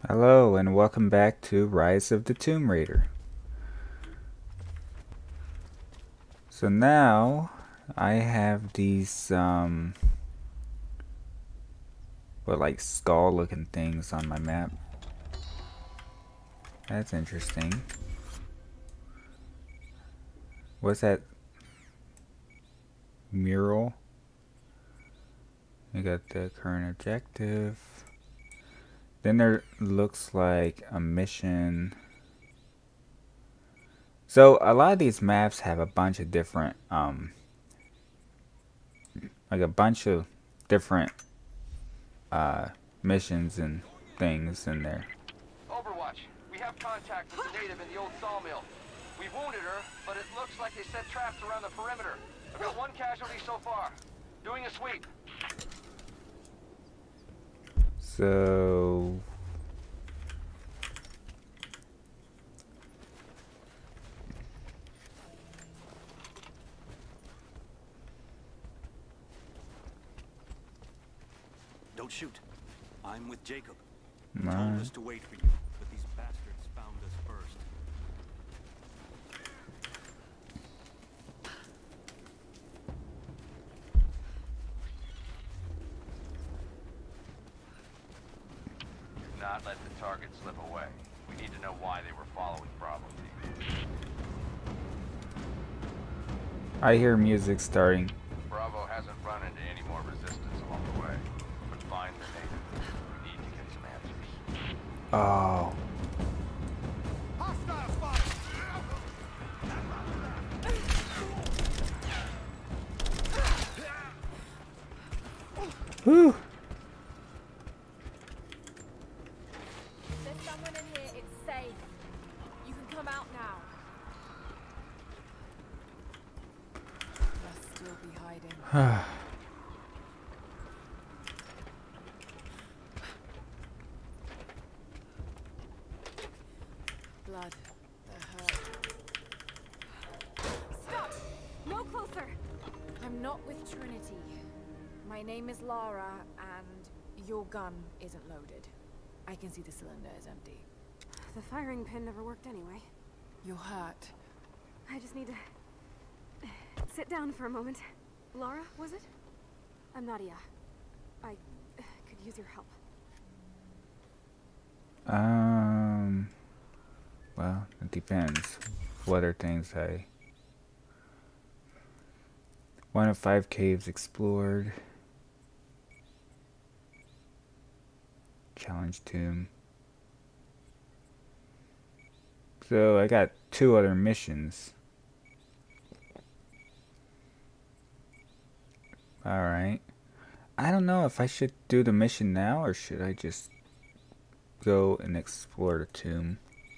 Hello and welcome back to Rise of the Tomb Raider. So now I have these like skull looking things on my map. That's interesting. What's that mural? You got the current objective. Then there looks like a mission. So a lot of these maps have a bunch of different like a bunch of different missions and things in there. Overwatch, we have contact with the native in the old sawmill. We wounded her, but it looks like they set traps around the perimeter. I've got one casualty so far. Doing a sweep. So Don't shoot. I'm with Jacob. He my told us to wait for you, but these bastards found us first. Do not let the target slip away. We need to know why they were following Bravo team. I hear music starting. Bravo hasn't run into any more resistance along the way. But find the native. We need to get some answers. Oh. Whew. There's someone in here. It's safe. You can come out now. Must still be hiding. Blood. That hurt. Stop! No closer! I'm not with Trinity. My name is Lara, and your gun isn't loaded. I can see the cylinder is empty. The firing pin never worked anyway. You're hurt. I just need to sit down for a moment. Laura, was it? I'm Nadia. I could use your help. Well, it depends. What are things I... 1 of 5 caves explored. Challenge tomb. So I got 2 other missions. Alright. I don't know if I should do the mission now or should I just go and explore the tomb.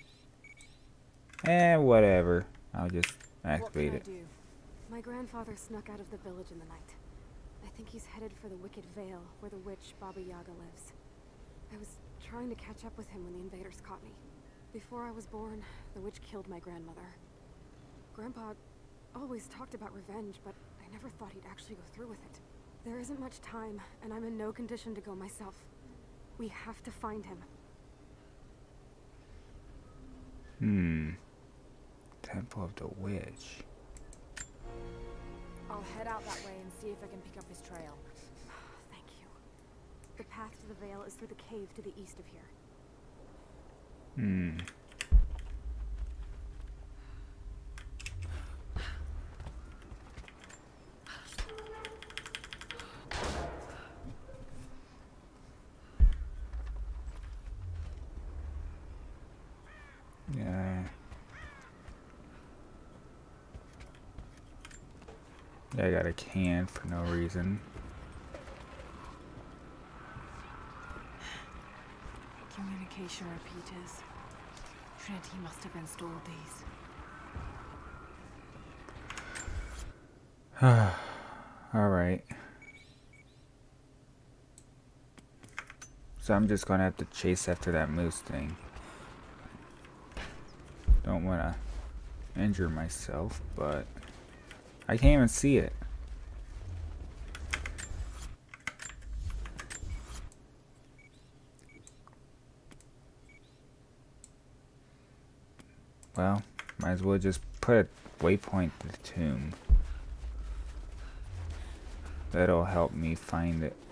Whatever. I'll just activate What it. can I do? My grandfather snuck out of the village in the night. I think he's headed for the Wicked Vale, where the witch Baba Yaga lives. I was trying to catch up with him when the invaders caught me. Before I was born, the witch killed my grandmother. Grandpa always talked about revenge, but I never thought he'd actually go through with it. There isn't much time, and I'm in no condition to go myself. We have to find him. Temple of the Witch. I'll head out that way and see if I can pick up his trail. Thank you. The path to the Vale is through the cave to the east of here. Yeah. I got a can for no reason. Communication repeaters. Trinity must have installed these. Alright. So I'm just gonna have to chase after that moose thing. Don't wanna injure myself, but I can't even see it. Well, might as well just put a waypoint to the tomb. That'll help me find it.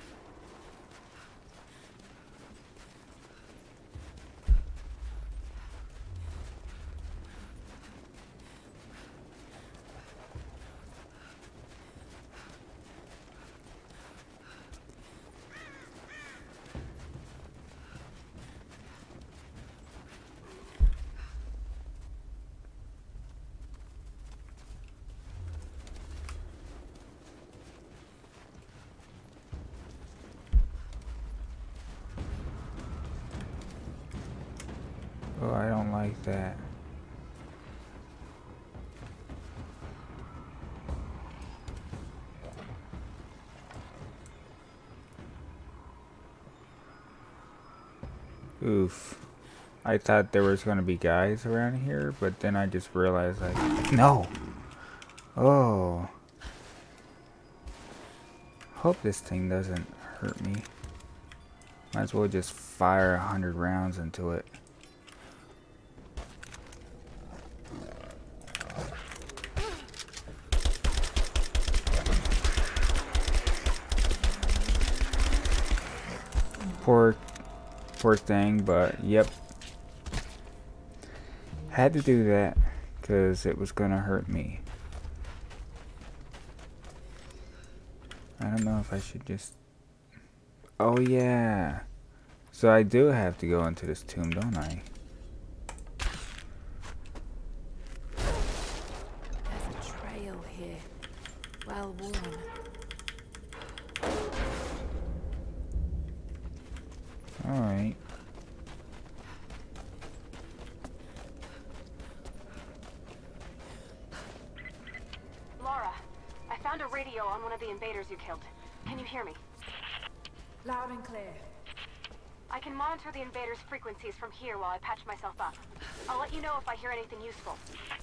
Oh, I don't like that. Oof. I thought there was gonna be guys around here, but then I just realized no! Oh. Hope this thing doesn't hurt me. Might as well just fire 100 rounds into it. Poor thing, but yep. Had to do that because it was gonna hurt me. I don't know if I should just... Oh yeah. So I do have to go into this tomb, don't I? There's a trail here. Well worn. Alright. Lara, I found a radio on one of the invaders you killed. Can you hear me? Loud and clear. I can monitor the invaders' frequencies from here while I patch myself up. I'll let you know if I hear anything useful.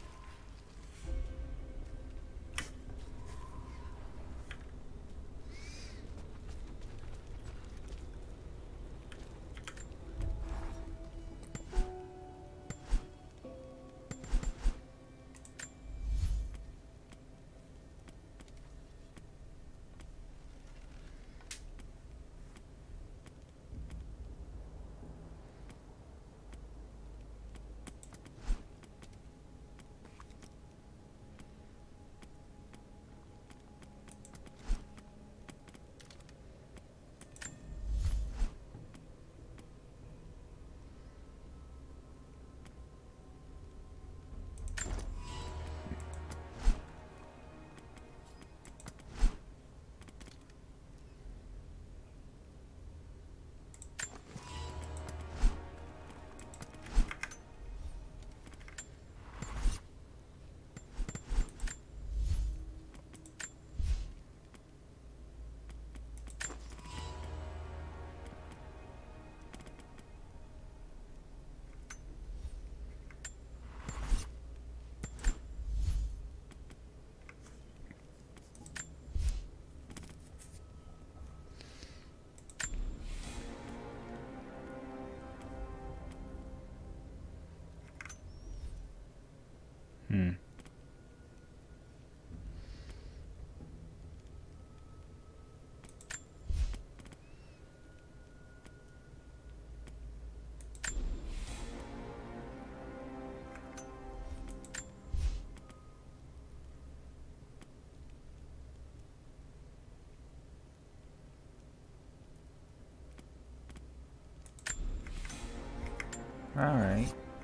Alright.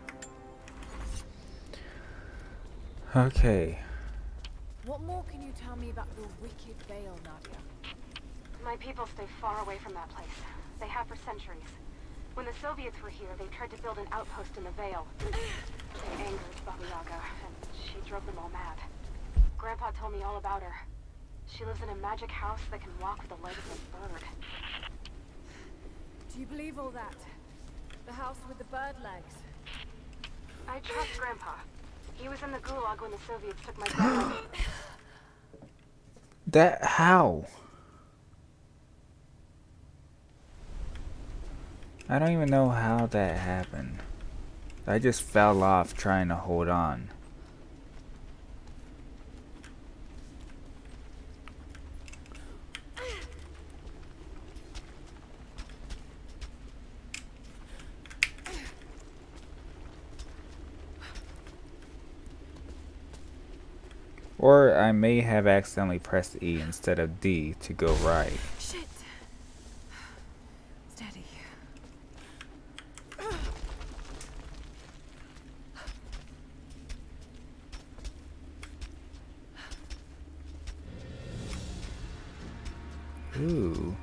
Okay. What more can you tell me about the Wicked Vale, Nadia? My people stay far away from that place. They have for centuries. When the Soviets were here, they tried to build an outpost in the Vale. They angered Baba Yaga, and she drove them all mad. Grandpa told me all about her. She lives in a magic house that can walk with the legs of a bird. Do you believe all that? The house with the bird legs? I trust Grandpa. He was in the Gulag when the Soviets took my grandma. That how? I don't even know how that happened. I just fell off trying to hold on. Or I may have accidentally pressed E instead of D to go right. Shit. Steady. Ooh.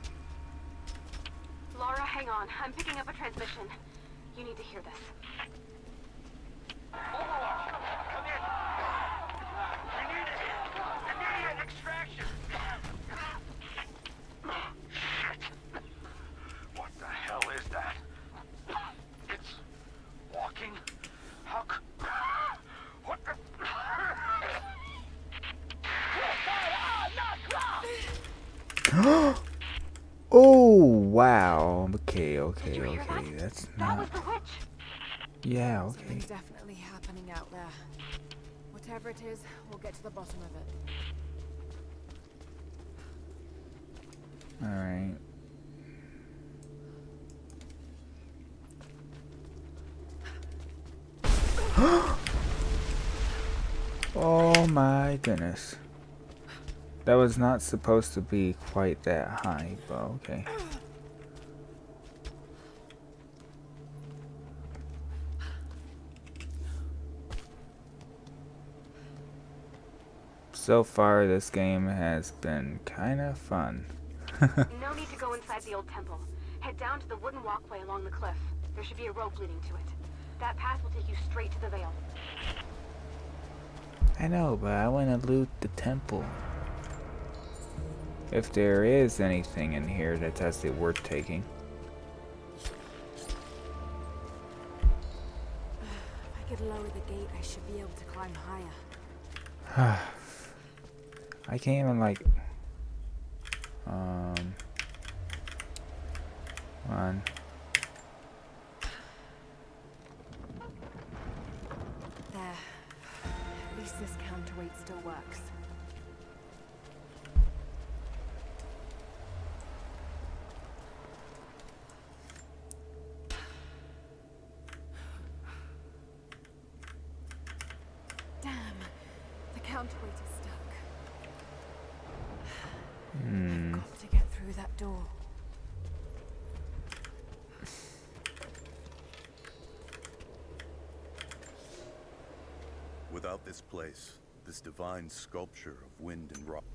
Lara, hang on. I'm picking up a transmission. You need to hear this. Overwatch, come in. We need it. Immediate extraction. Shit. What the hell is that? It's walking. How what the? Oh wow. Okay, that's That not. was the witch. Yeah, okay. Something's definitely happening out there. Whatever it is, we'll get to the bottom of it. Alright. Oh my goodness. That was not supposed to be quite that high, but okay. So far, this game has been kind of fun. No need to go inside the old temple. Head down to the wooden walkway along the cliff. There should be a rope leading to it. That path will take you straight to the Veil. I know, but I want to loot the temple. If there is anything in here that's actually worth taking. If I could lower the gate, I should be able to climb higher. I can't even like on. There. At least this counterweight still works. Damn. The counterweight is stuck. I've got to get through that door. Without this place, this divine sculpture of wind and rock.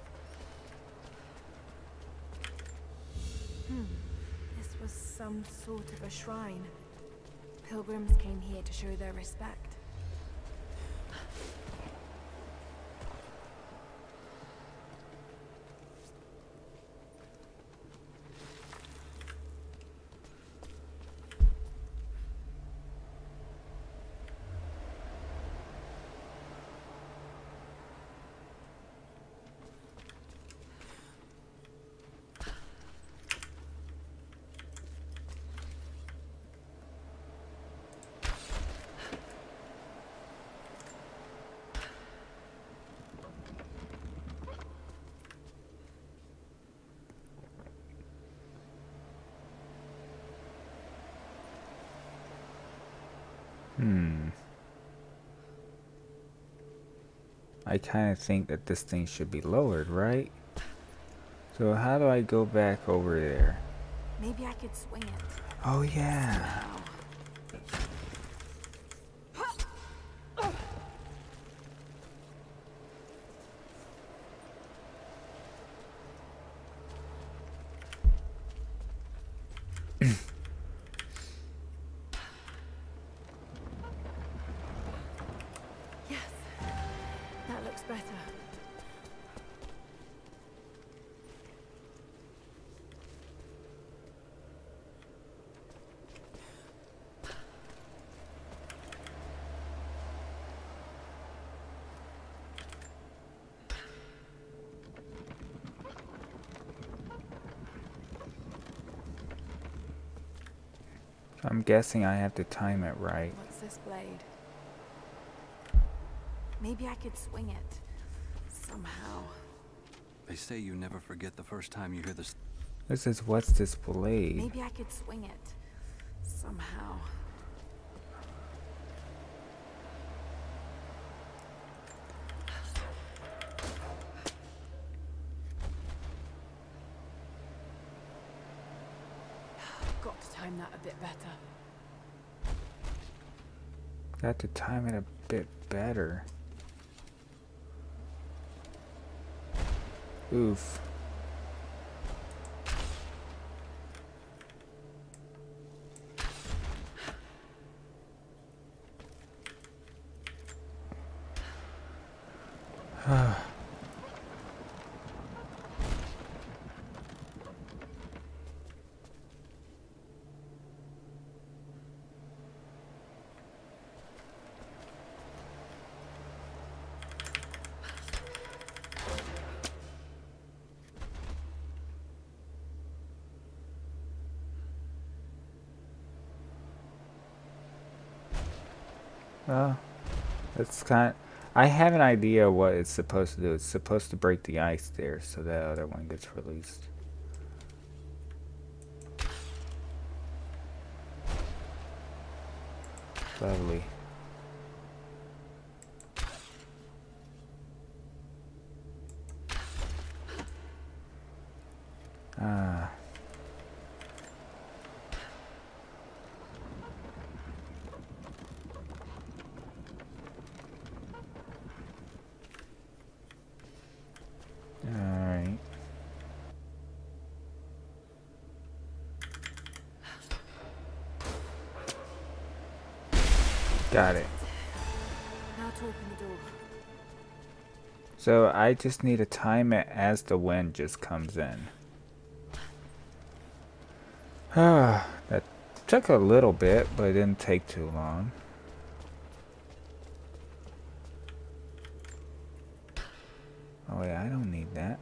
This was some sort of a shrine. Pilgrims came here to show their respect. I kind of think that this thing should be lowered, right? So how do I go back over there? Maybe I could swing it. Oh yeah. Yes. That looks better. I'm guessing I have to time it right. What's this blade? Maybe I could swing it. Somehow. They say you never forget the first time you hear this. This is what's this blade? Maybe I could swing it. Somehow. Got to time that a bit better. Got to time it a bit better. Oof. Well, it's kind. I have an idea what it's supposed to do. It's supposed to break the ice there, so that other one gets released. Lovely. Ah. Alright. Got it. Now to open the door. So I just need to time it as the wind just comes in. That took a little bit, but it didn't take too long. Oh yeah, I don't need that.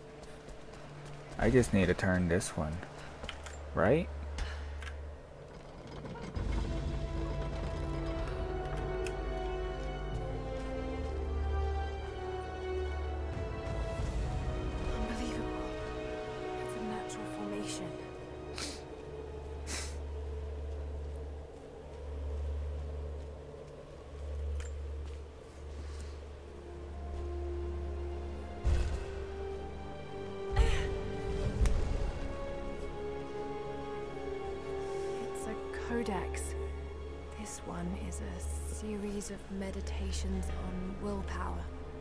I just need to turn this one, right? Unbelievable. It's a natural formation. It's a codex. This one is a series of meditations on willpower.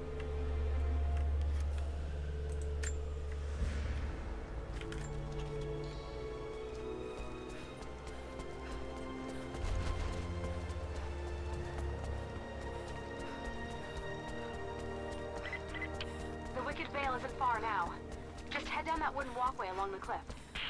The Wicked Vale isn't far now. Just head down that wooden walkway along the cliff.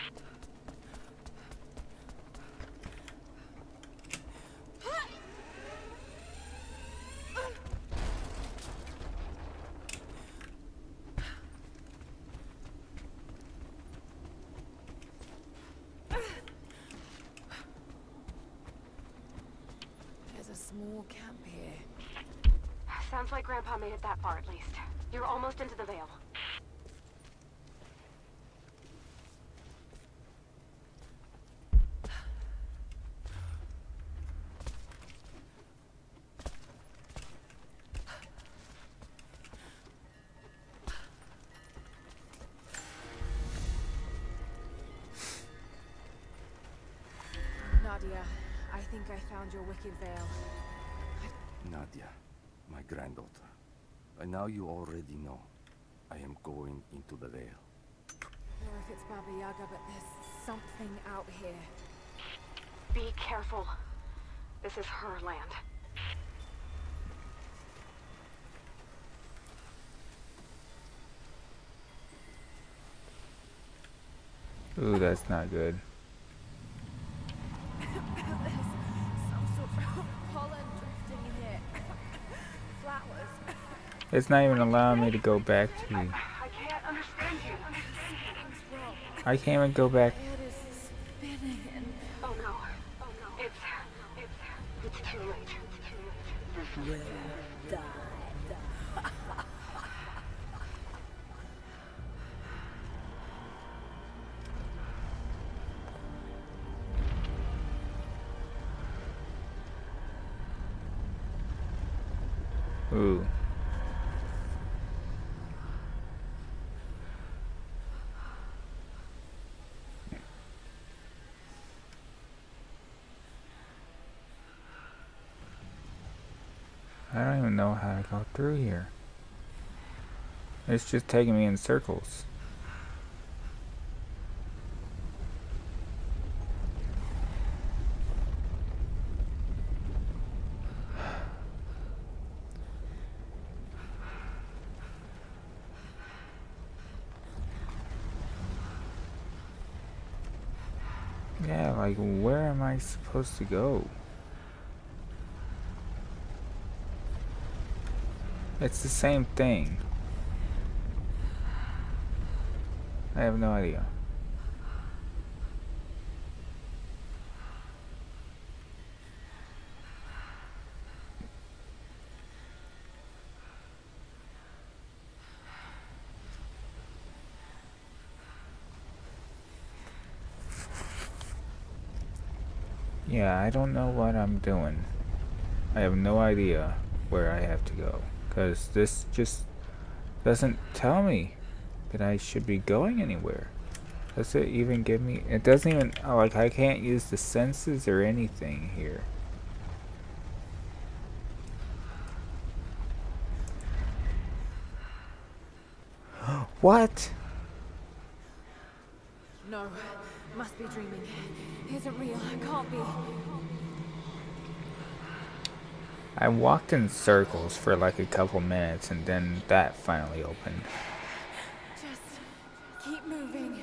There's a small camp here. Sounds like Grandpa made it that far at least. You're almost into the Vale. Nadia, I think I found your Wicked Vale. Nadia, my granddaughter. And now you already know. I am going into the Vale. Or if it's Baba Yaga, but there's something out here. Be careful. This is her land. Ooh, that's not good. There's some sort of pollen drifting in here. Flowers. It's not even allowing me to go back to. I can't understand you. Something's wrong. I can't even go back. My head is spinning and Oh no. Oh no. will die. Ooh. I don't even know how to go through here. It's just taking me in circles. Yeah, like, where am I supposed to go? It's the same thing. I have no idea. Yeah, I don't know what I'm doing. I have no idea where I have to go. Because this just doesn't tell me that I should be going anywhere. Does it even give me... It doesn't even... Like, I can't use the senses or anything here. What? No, must be dreaming. Isn't real, can't be. I walked in circles for like a couple minutes and then that finally opened. Just keep moving.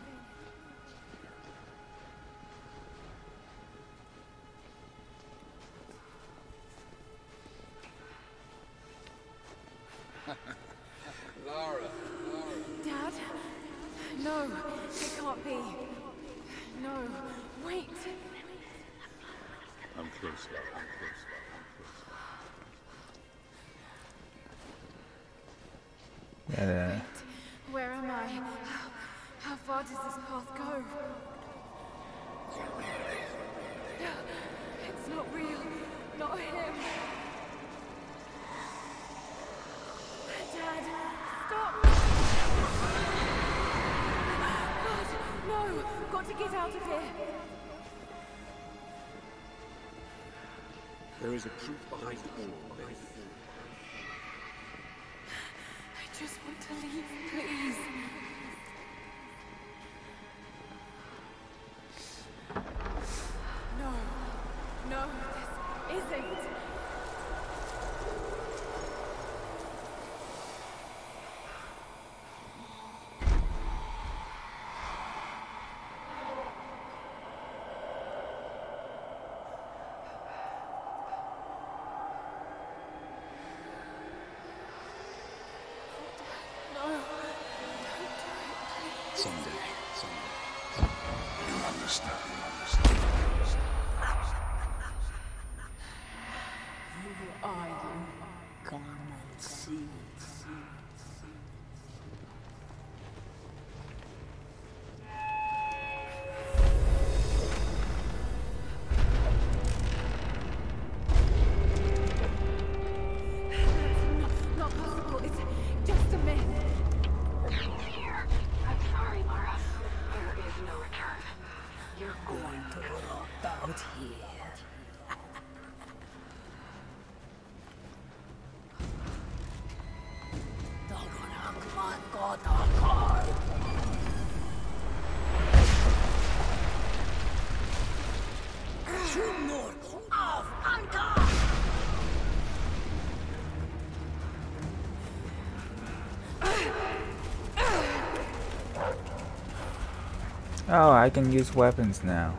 Lara. Dad? No, it can't be. No, wait. I'm close, Lara. I'm close. Yeah, Where am I? How far does this path go? It's not real. Not him. Dad, stop! God, no! Got to get out of here. There is a truth behind all of this. I just want to leave, please. No, this isn't. Someday. You understand. Who are you? Come and see. Not possible. It's just a myth. I'm sorry, Lara. There is no return. You're Going to rot out here. oh, I can use weapons now.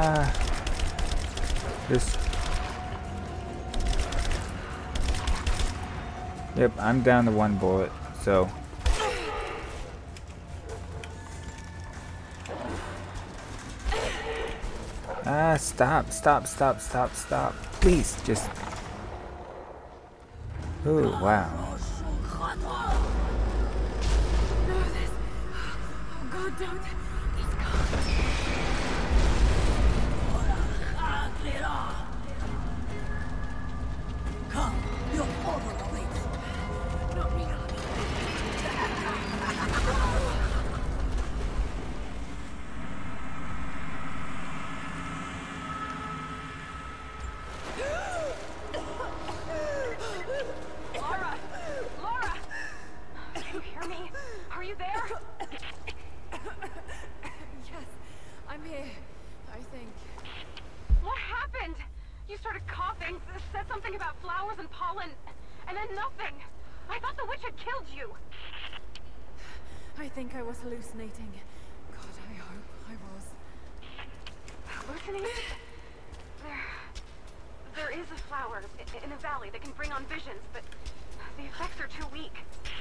This. Yep, I'm down to 1 bullet, so. Stop. Please, just. Ooh, wow. No, this. Oh God, don't. He's gone. Come, your order awaits. Not me. Lara! Lara! Can you hear me? Are you there? Yes, I'm here. I think. What happened? You started coughing, said something about flowers and pollen, and then nothing. I thought the witch had killed you. I think I was hallucinating. God, I hope I was. Hallucinating? There is a flower in the valley that can bring on visions, but the effects are too weak.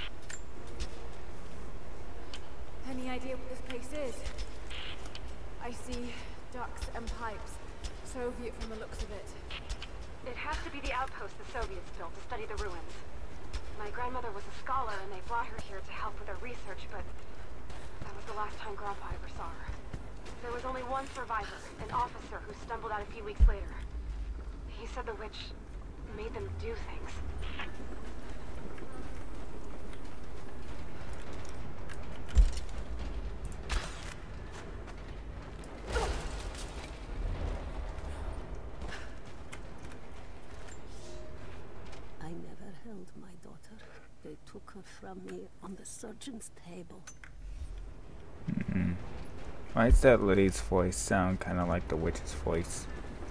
Any idea what this place is? I see ducts and pipes. Soviet from the looks of it. It has to be the outpost the Soviets built to study the ruins. My grandmother was a scholar and they brought her here to help with her research, but that was the last time Grandpa ever saw her. There was only one survivor, an officer who stumbled out a few weeks later. He said the witch made them do things. I never held my daughter. They took her from me on the surgeon's table. Why does that lady's voice sound kind of like the witch's voice?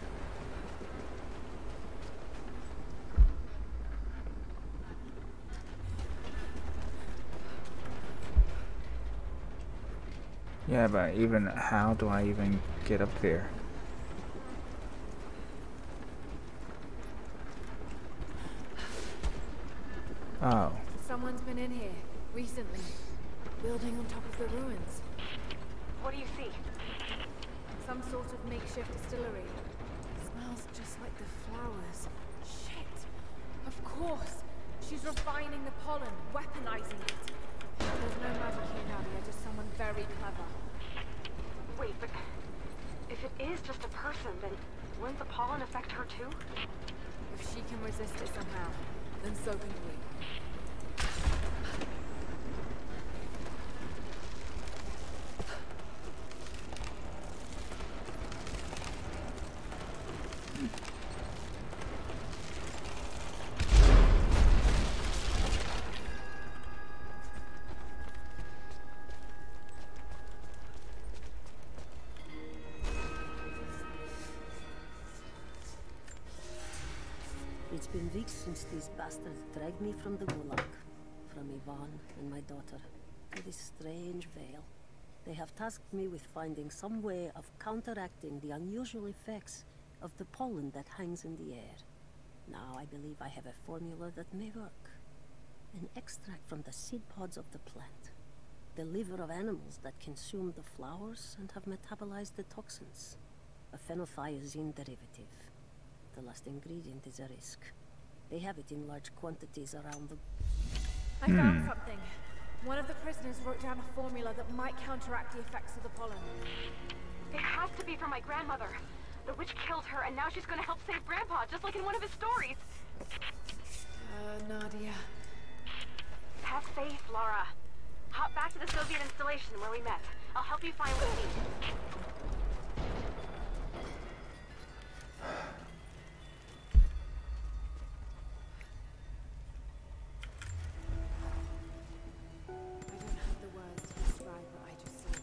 Yeah, but even how do I even get up there? Oh. Someone's been in here recently, building on top of the ruins. What do you see? Some sort of makeshift distillery. Smells just like the flowers. Shit! Of course! She's refining the pollen, weaponizing it. There's no magic here, Nadia, just someone very clever. Wait, but if it is just a person, then wouldn't the pollen affect her too? If she can resist it somehow, then so can we. It's been weeks since these bastards dragged me from the Gulag, from Ivan and my daughter, to this strange veil. They have tasked me with finding some way of counteracting the unusual effects of the pollen that hangs in the air. Now I believe I have a formula that may work. An extract from the seed pods of the plant. The liver of animals that consume the flowers and have metabolized the toxins. A phenothiazine derivative. The last ingredient is a risk. They have it in large quantities around the... I found something. One of the prisoners wrote down a formula that might counteract the effects of the pollen. It has to be from my grandmother. The witch killed her, and now she's gonna help save Grandpa, just like in one of his stories. Nadia. Have faith, Lara. Hop back to the Soviet installation where we met. I'll help you find what you need. I don't have the words to describe what I just saw.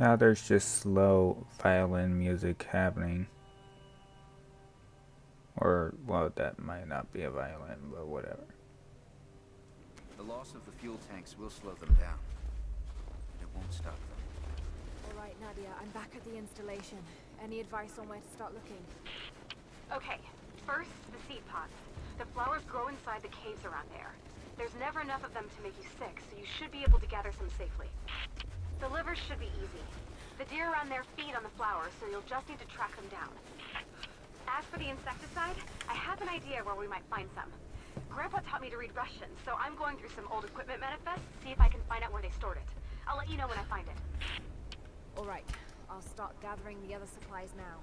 Now there's just slow violin music happening. Or, well, that might not be a violin, but whatever. The loss of the fuel tanks will slow them down. It won't stop them. Alright, Nadia, I'm back at the installation. Any advice on where to start looking? Okay, first, the seed pods. The flowers grow inside the caves around there. There's never enough of them to make you sick, so you should be able to gather some safely. The livers should be easy. The deer around there feed on the flowers, so you'll just need to track them down. As for the insecticide, I have an idea where we might find some. Grandpa taught me to read Russian, so I'm going through some old equipment manifests to see if I can find out where they stored it. I'll let you know when I find it. Alright, I'll start gathering the other supplies now.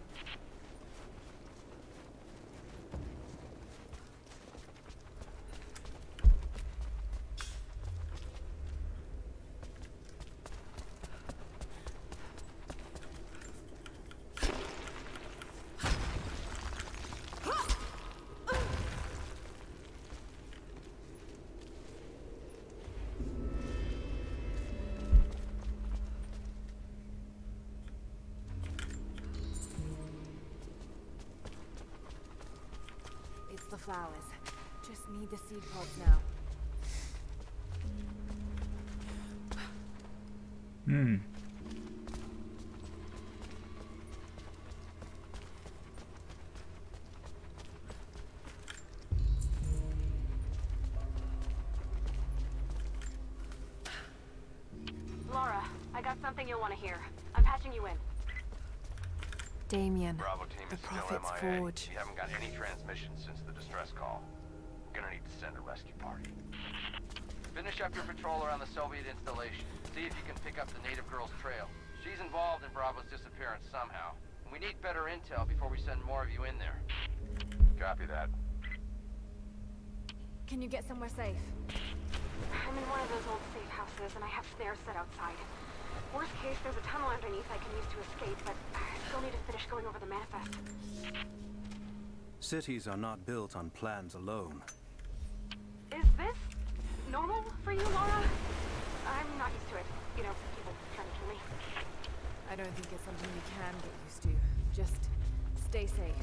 The flowers. Just need the seed pods now. Laura, I got something you'll want to hear. I'm patching you in. Damien, Bravo team the is still Prophet's MIA. Forge. We haven't got any transmissions since the distress call. We're gonna need to send a rescue party. Finish up your patrol around the Soviet installation. See if you can pick up the native girl's trail. She's involved in Bravo's disappearance somehow. And we need better intel before we send more of you in there. Copy that. Can you get somewhere safe? I'm in one of those old safe houses, and I have snares set outside. Worst case, there's a tunnel underneath I can use to escape, but I still need to finish going over the manifest. Cities are not built on plans alone. Is this normal for you, Laura? I'm not used to it. You know, people trying to kill me. I don't think it's something you can get used to. Just stay safe.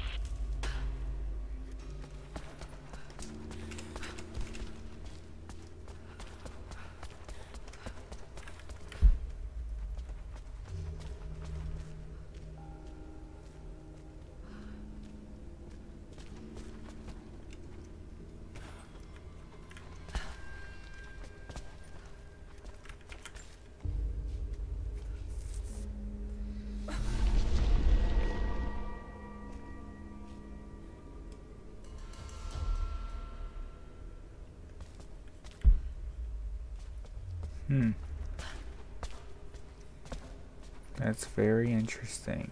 That's very interesting.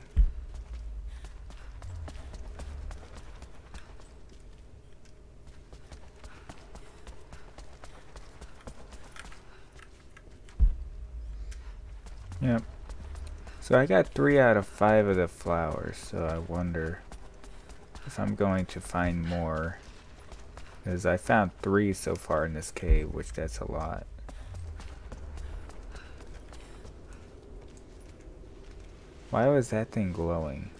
Yep. So I got 3 out of 5 of the flowers, so I wonder if I'm going to find more. Because I found 3 so far in this cave, which that's a lot. Why was that thing glowing?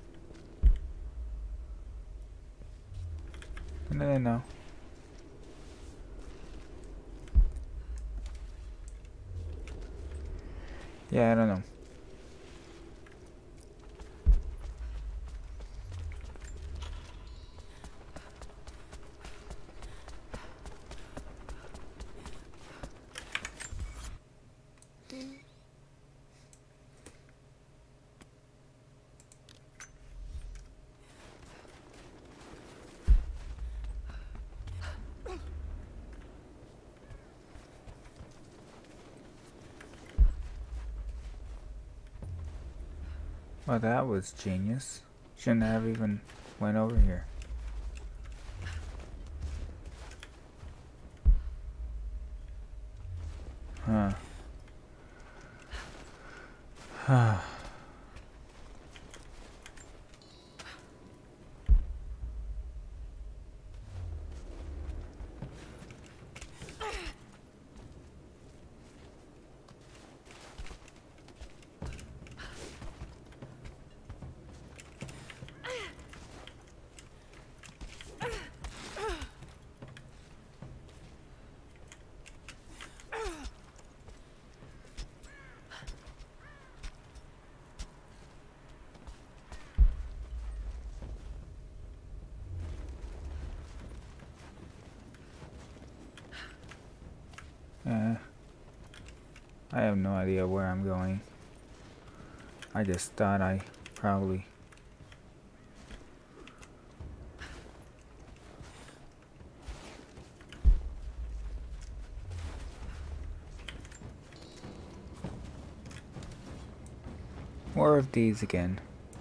No. Yeah, I don't know. Well, that was genius. Shouldn't have even went over here. Huh. I have no idea where I'm going. I just thought I probably... More of these again.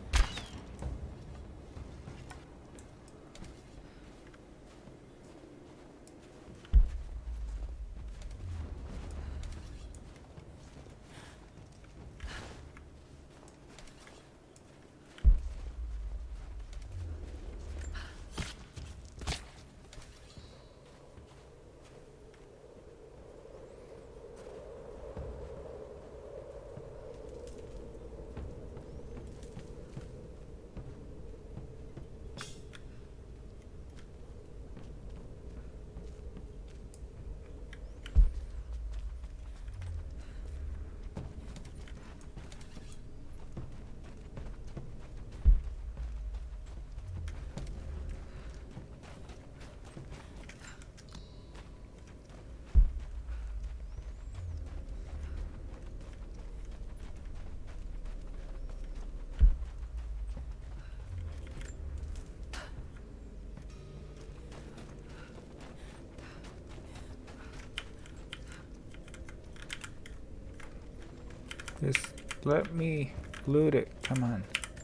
Just let me loot it. Come on.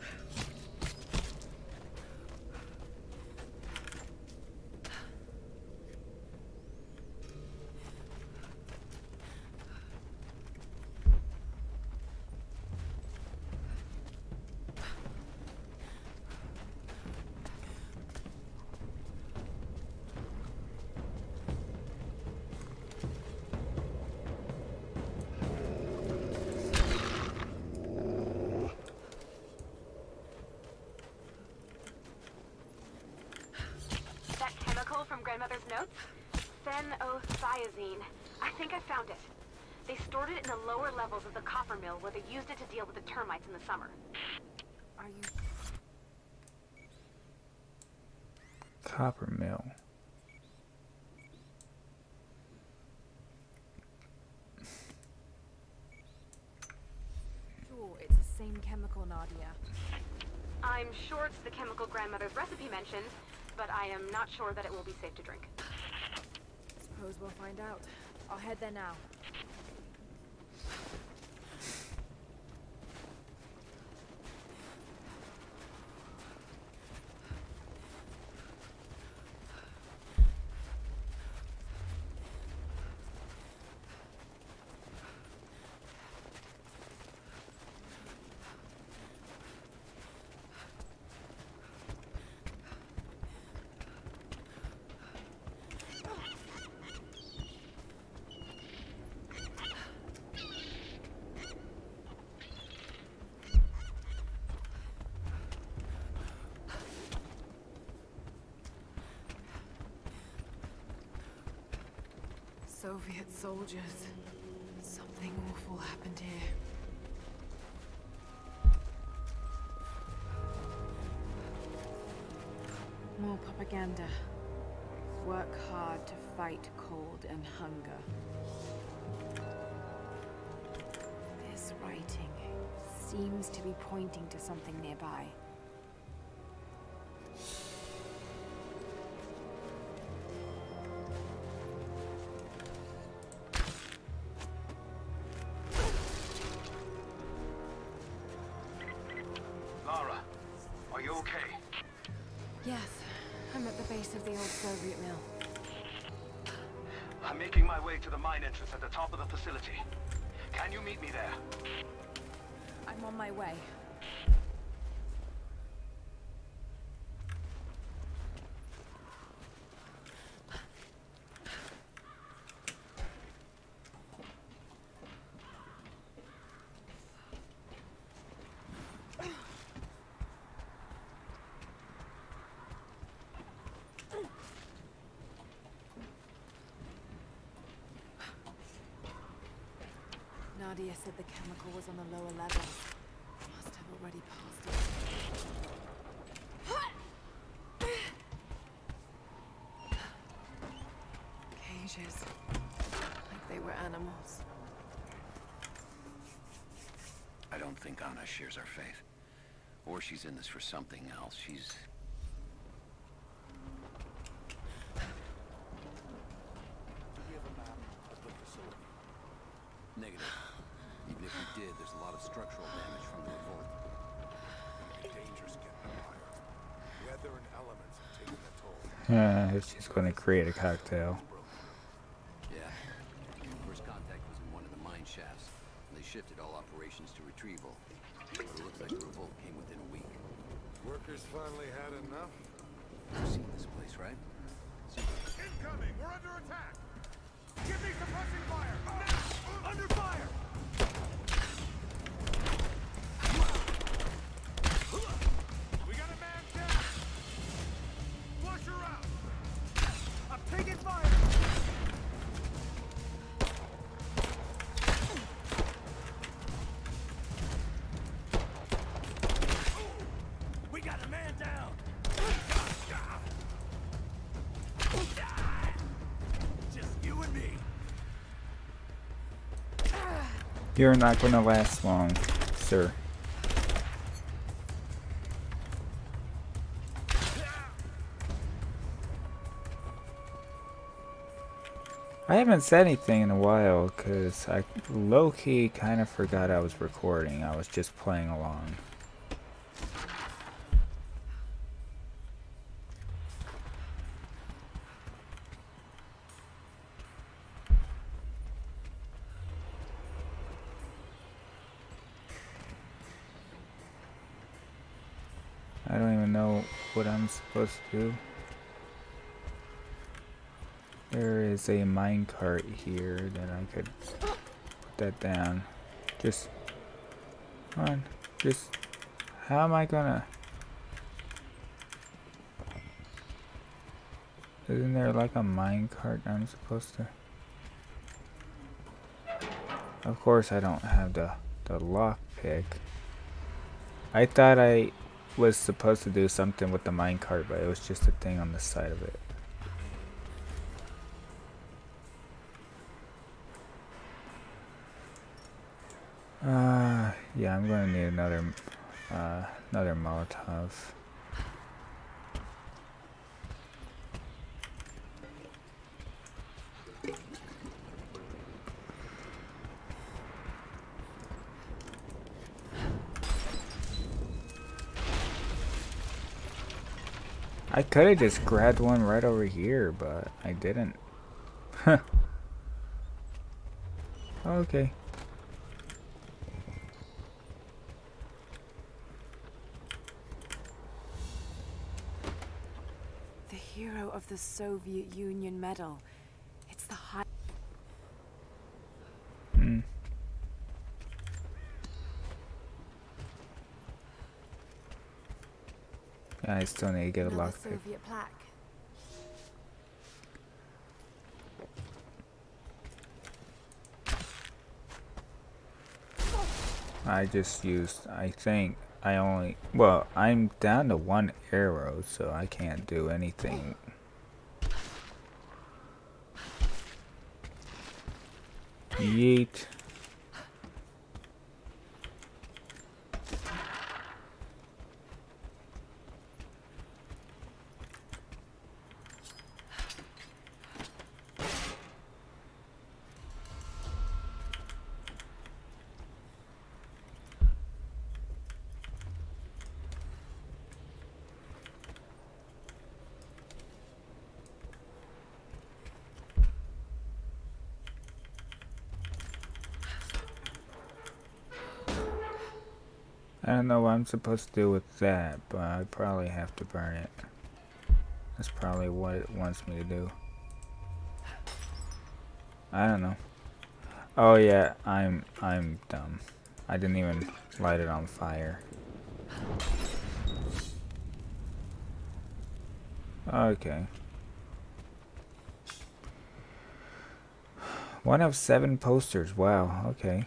From Grandmother's notes? Phenothiazine. I think I found it. They stored it in the lower levels of the copper mill where they used it to deal with the termites in the summer. Are you... Copper mill. Sure, it's the same chemical, Nadia. I'm sure it's the chemical Grandmother's recipe mentioned, but I am not sure that it will be safe to drink. Suppose we'll find out. I'll head there now. Soviet soldiers. Something awful happened here. More propaganda. Work hard to fight cold and hunger. This writing seems to be pointing to something nearby. Are you okay? Yes, I'm at the base of the old Soviet mill. I'm making my way to the mine entrance at the top of the facility. Can you meet me there? I'm on my way. Nadia said the chemical was on the lower levels. Must have already passed it. Cages. Like they were animals. I don't think Anna shares our faith. Or she's in this for something else. She's... Negative. Even if we did, there's a lot of structural damage from the revolt. Dangerous getting up higher. Weather and elements have taken a toll. She's going to create a cocktail. Yeah. First contact was in one of the mine shafts. And they shifted all operations to retrieval. But it looks like the revolt came within a week. Workers finally had enough. You've seen this place, right? Incoming! We're under attack! Give me suppressing fire! Now! Under fire! We got a man down! Flush her out! I'm taking fire! We got a man down! Just you and me. You're not going to last long, sir. I haven't said anything in a while because I low-key kind of forgot I was recording. I was just playing along. I don't even know what I'm supposed to do. There is a minecart here that I could put that down. Just, come on, just, how am I gonna? Isn't there like a minecart I'm supposed to? Of course I don't have the lock pick. I thought I was supposed to do something with the minecart, but it was just a thing on the side of it. Yeah, I'm gonna need another Molotov. I could have just grabbed one right over here, but I didn't. Okay. The hero of the Soviet Union medal. It's the high. Yeah, I still need to get a Another lockpick. Soviet plaque. I just used, I think I only, well, I'm down to one arrow, so I can't do anything. Yeet. I don't know what I'm supposed to do with that, but I probably have to burn it. That's probably what it wants me to do. I don't know. Oh yeah, I'm dumb. I didn't even light it on fire. Okay. 1 of 7 posters. Wow, okay.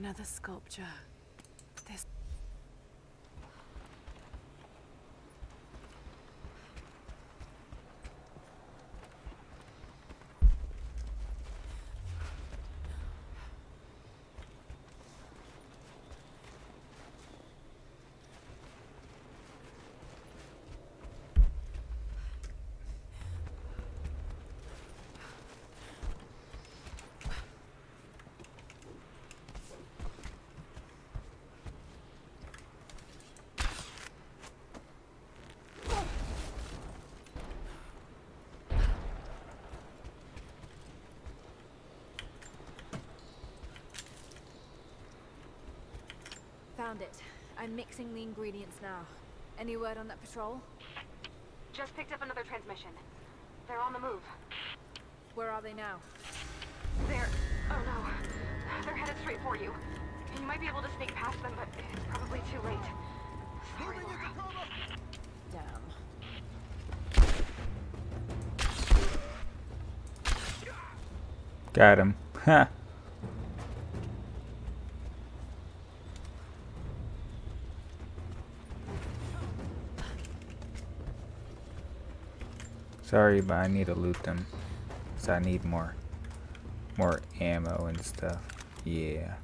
Another sculpture. This. Found it. I'm mixing the ingredients now. Any word on that patrol? Just picked up another transmission. They're on the move. Where are they now? They're... oh no. They're headed straight for you. You might be able to sneak past them, but it's probably too late. Sorry, Laura. Damn. Got him. Ha. Sorry, but I need to loot them. So I need more ammo and stuff. Yeah.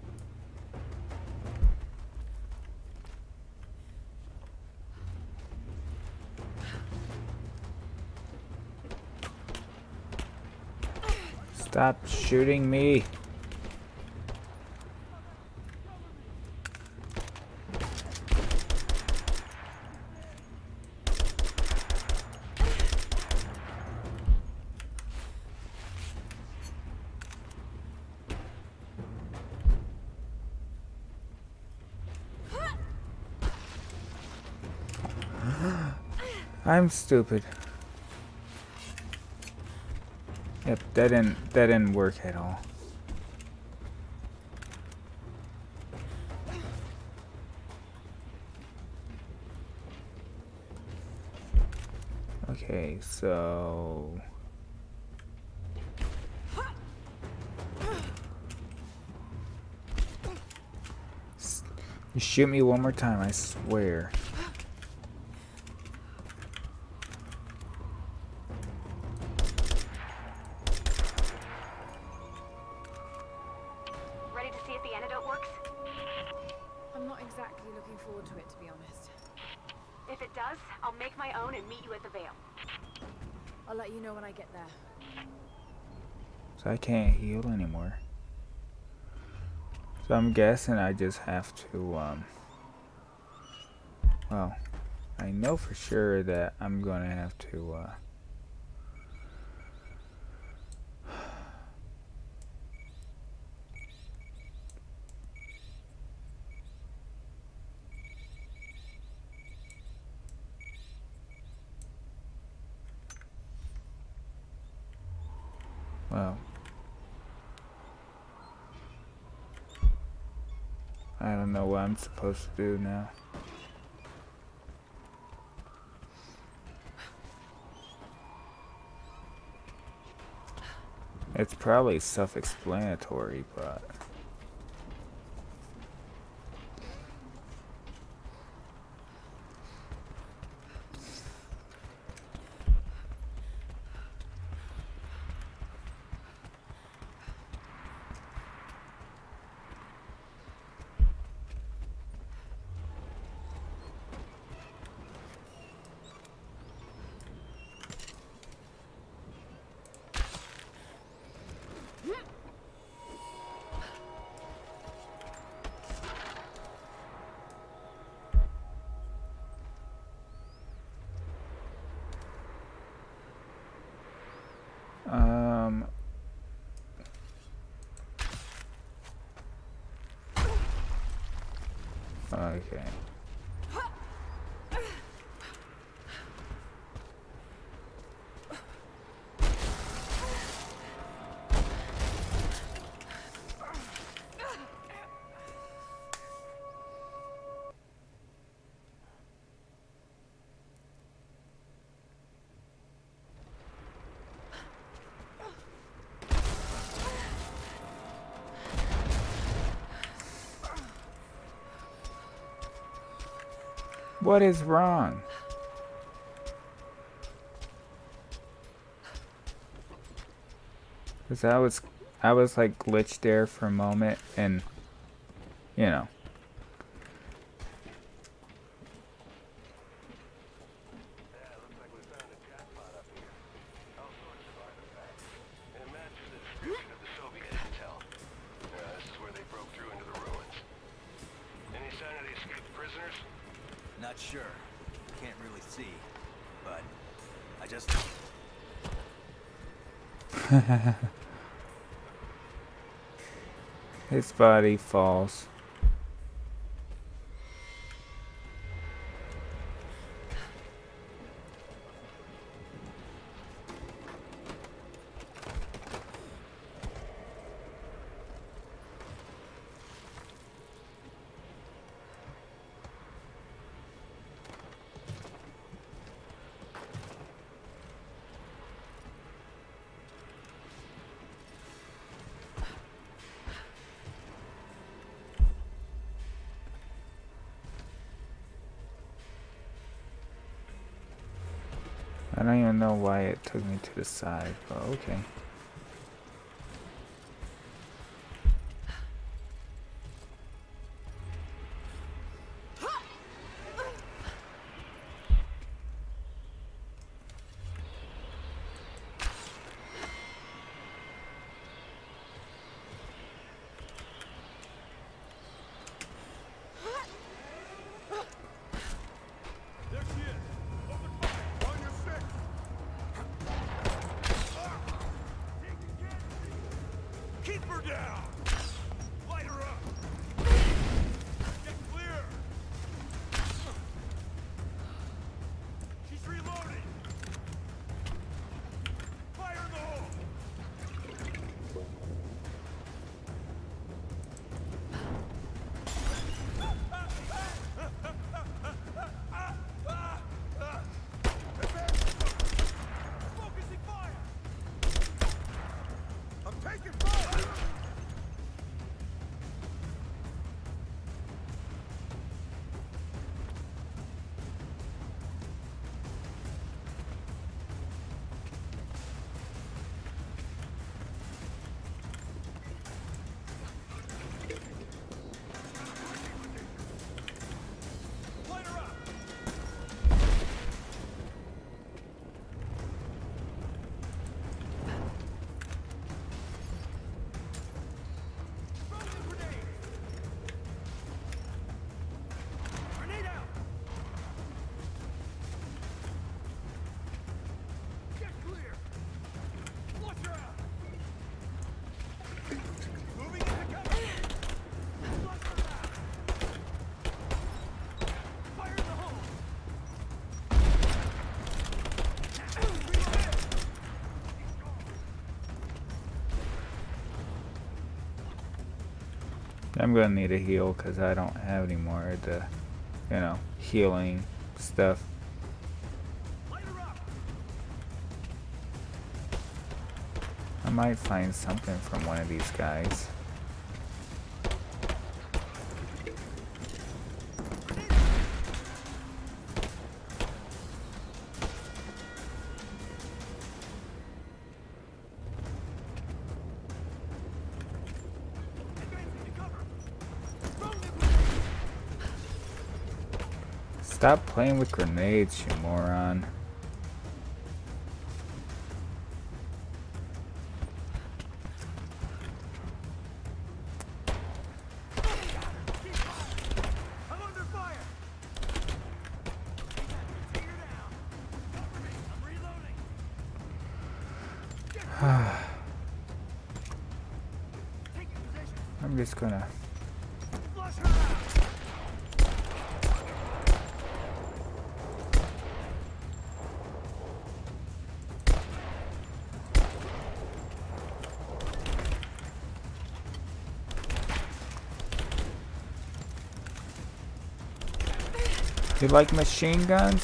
Stop shooting me. I'm stupid. Yep, that didn't work at all. Okay, so you shoot me one more time, I swear. If it does, I'll make my own and meet you at the Vale. I'll let you know when I get there. So I can't heal anymore. So I'm guessing I just have to, well, I know for sure that I'm gonna have to, well, I don't know what I'm supposed to do now. It's probably self-explanatory, but okay. What is wrong? Because I was like glitched there for a moment, and you know. Not sure. Can't really see. But I just... His body falls. I don't even know why it took me to the side, but okay. There she is. Open fire. On your six. Keep her down. Light her up. Get clear. She's reloading. Fire in the hole. Focusing fire. I'm taking fire. Light her up. Throw the grenade. Grenade out. Get clear. Flush her out. Moving into cover. Flush her out. Fire in the hole. Reload. I'm gonna need a heal because I don't have any more of the, you know, healing stuff. Light her up. I might find something from one of these guys. Advancing to cover. Throw the Stop playing with grenades, you moron. I'm under fire. Take her down. Cover me. I'm reloading. Taking position. I'm just gonna... Flush her out. You like machine guns?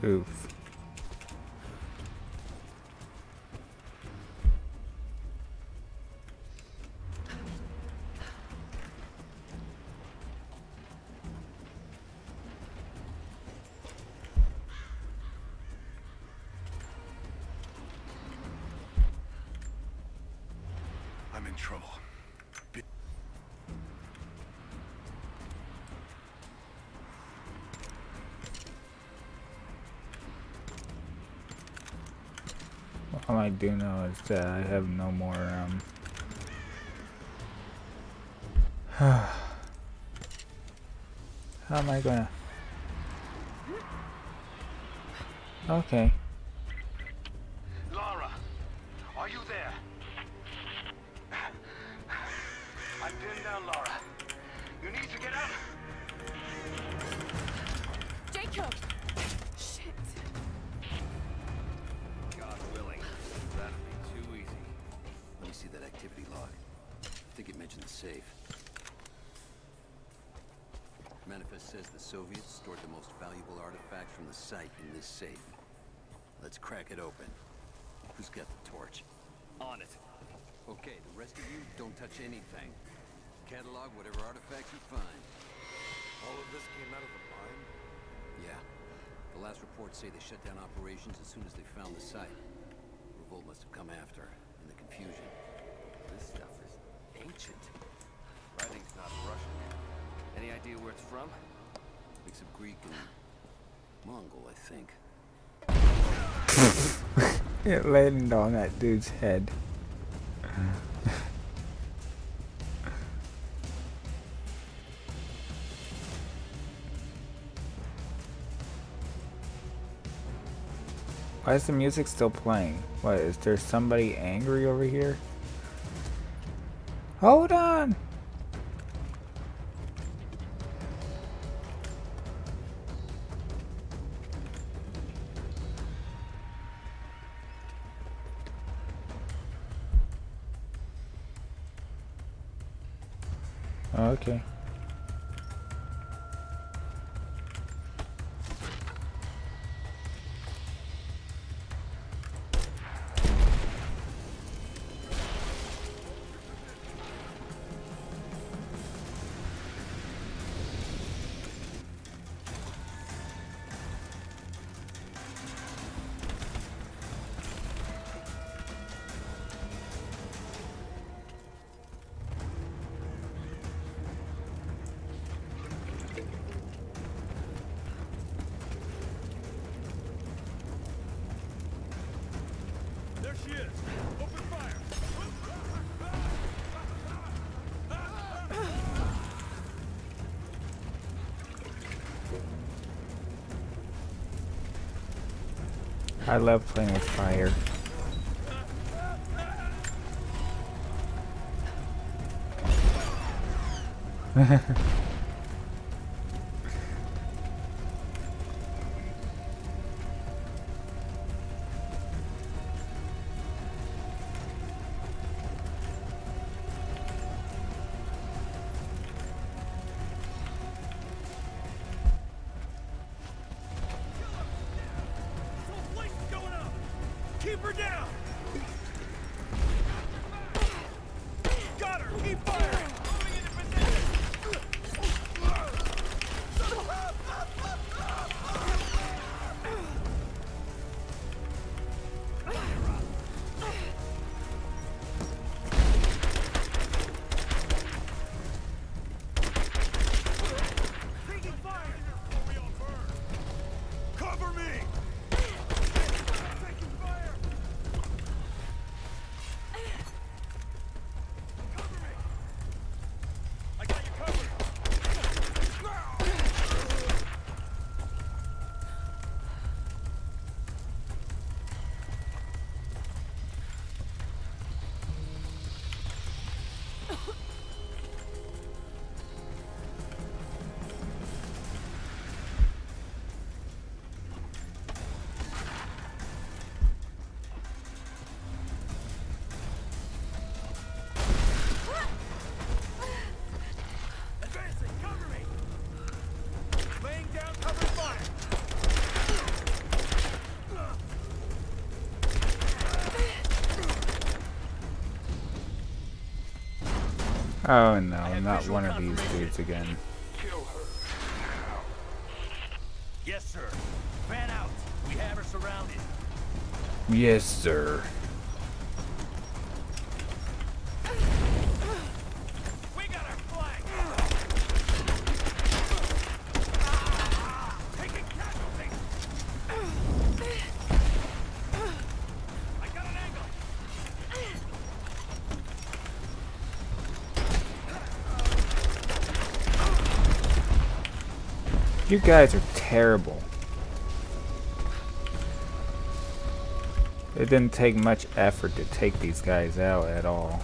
Oof. I'm in trouble. All I do know is that I have no more, how am I gonna... Okay. Lara, are you there? I'm pinned down, Lara. You need to get out. Jacob! Shit. God willing, that'd be too easy. Let me see that activity log. I think it mentioned the safe. Manifest says the Soviets stored the most valuable artifacts from the site in this safe. Let's crack it open. Who's got the torch? On it. Okay, the rest of you don't touch anything. Catalog whatever artifacts you find. All of this came out of the mine? Yeah. The last reports say they shut down operations as soon as they found the site. Revolt must have come after, in the confusion. This stuff is ancient. Writing's not Russian. Any idea where it's from? Mix of Greek and Mongol, I think. It landed on that dude's head. Why is the music still playing? What, is there somebody angry over here? Hold on! Okay. There she is! Open fire! I love playing with fire. Keep her down! Got her! Keep firing! Moving into position! Taking fire! Before we all burn! Cover me! Taking fire! Oh no, not one of these dudes again. Kill her. Yes, sir. Fan out. We have her surrounded. Yes, sir. We got her flanked. Taking casualties. I got an angle. You guys are terrible. It didn't take much effort to take these guys out at all.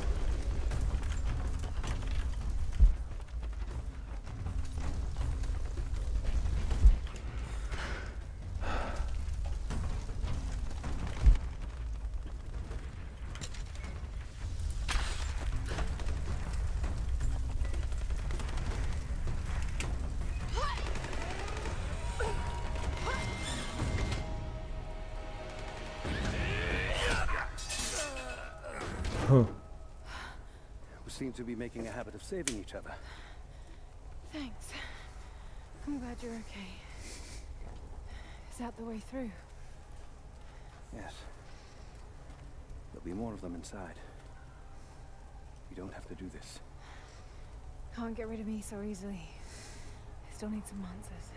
We seem to be making a habit of saving each other. Thanks. I'm glad you're okay. Is that the way through? Yes. There'll be more of them inside. You don't have to do this. Can't get rid of me so easily. I still need some answers.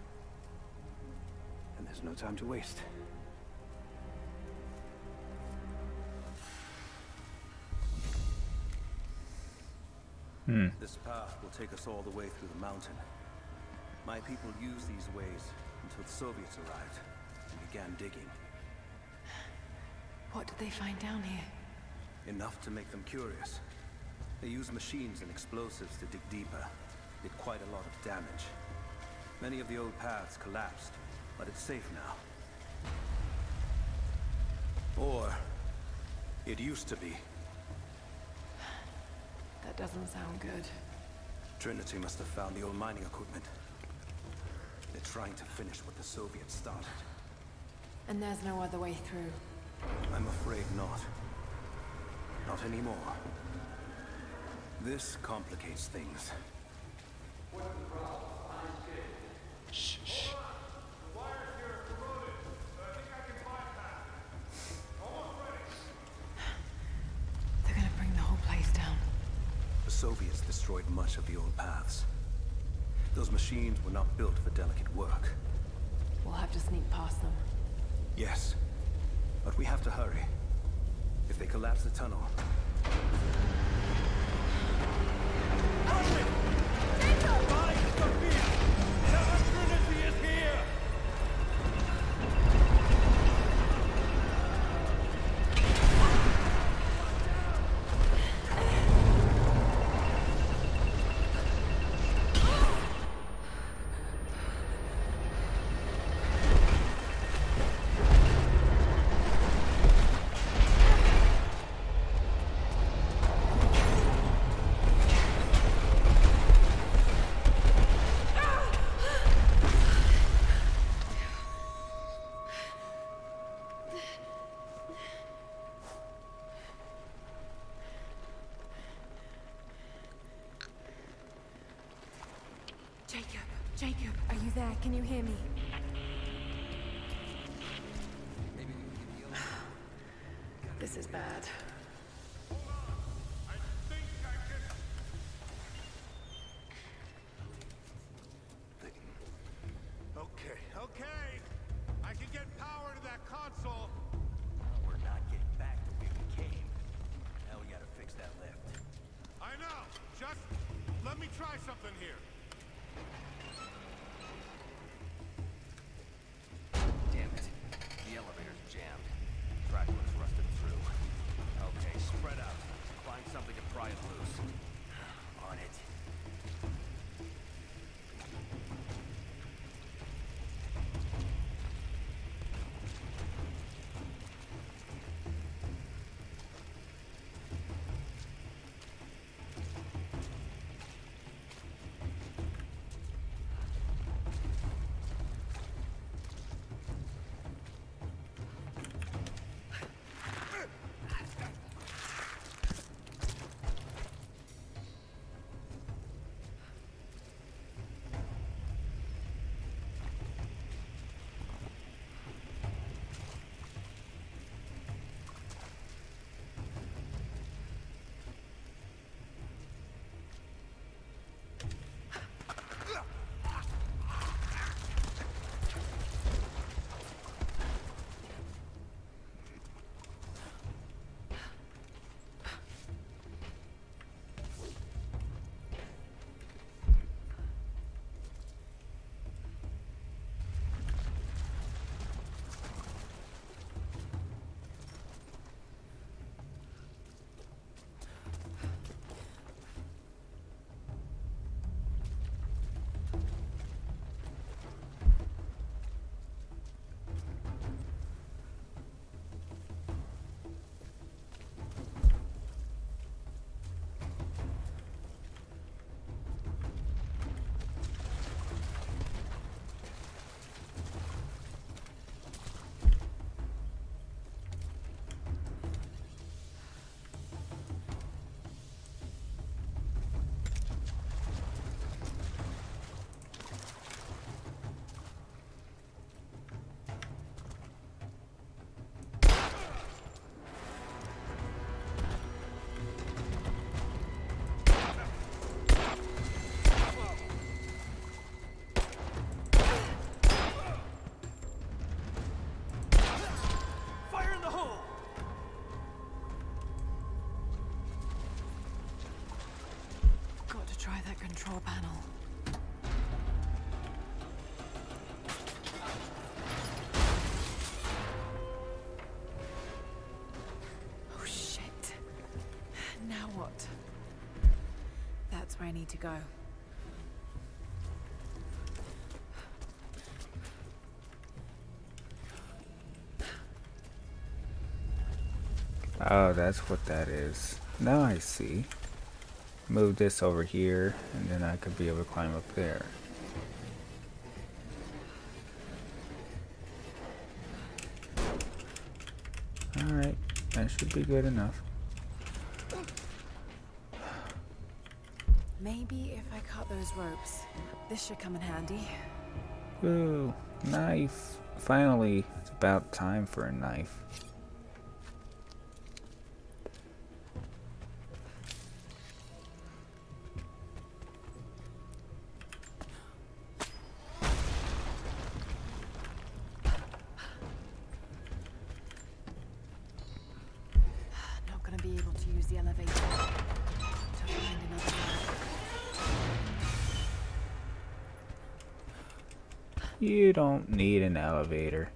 And there's no time to waste. This path will take us all the way through the mountain. My people used these ways until the Soviets arrived and began digging. What did they find down here? Enough to make them curious. They used machines and explosives to dig deeper. Did quite a lot of damage. Many of the old paths collapsed, but it's safe now. Or it used to be. That doesn't sound good. Trinity must have found the old mining equipment. They're trying to finish what the Soviets started. And there's no other way through. I'm afraid not. Not anymore. This complicates things. Shh, shh. They're gonna bring the whole place down. The Soviets destroyed much of the old paths. Those machines were not built for delicate work. We'll have to sneak past them. Yes, but we have to hurry. If they collapse the tunnel... Jacob, are you there? Can you hear me? This is bad. I think I can... Okay. I can get power to that console. We're not getting back to where we came. Now we gotta fix that lift. I know. Just let me try something here. Damn it. The elevator's jammed. Track was rusted through. Okay, spread out. Find something to pry it loose. On it. That's where I need to go. Oh, that's what that is. Now I see. Move this over here, and then I could be able to climb up there. Alright, that should be good enough. Maybe if I cut those ropes, this should come in handy. Ooh, knife. Finally, it's about time for a knife. Not gonna be able to use the elevator to find another way. You don't need an elevator.